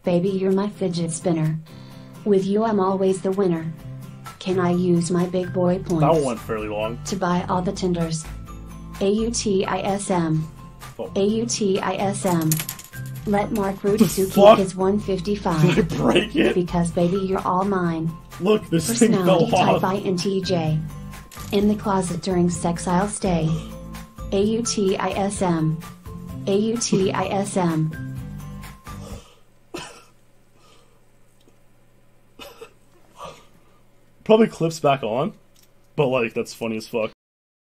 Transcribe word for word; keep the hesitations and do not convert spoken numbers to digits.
Baby, you're my fidget spinner. With you I'm always the winner. Can I use my big boy points That one went fairly long. to buy all the tenders? A U T I S M. Oh. A U T I S M. Let Mark fuck? Rutsuki his Did one I fifty-five. break it? Because baby, you're all mine. Look, this thing Personality fell type off. I N T J. In the closet during sex I'll stay. A U T I S M. A U T I S M. Probably clips back on, but like, that's funny as fuck.